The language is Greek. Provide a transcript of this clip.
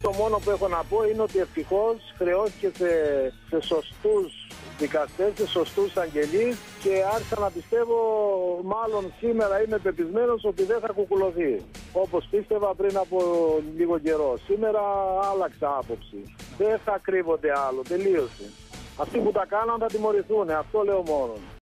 το μόνο που έχω να πω είναι ότι ευτυχώς χρεώθηκε σε σωστούς δικαστές, σε σωστούς αγγελείς και άρχισα να πιστεύω, μάλλον σήμερα είμαι πεπισμένος ότι δεν θα κουκουλωθεί. Όπως πίστευα πριν από λίγο καιρό. Σήμερα άλλαξα άποψη. Δεν θα κρύβονται άλλο, τελείωσε. Αυτοί που τα κάναν θα τιμωρηθούν, αυτό λέω μόνο.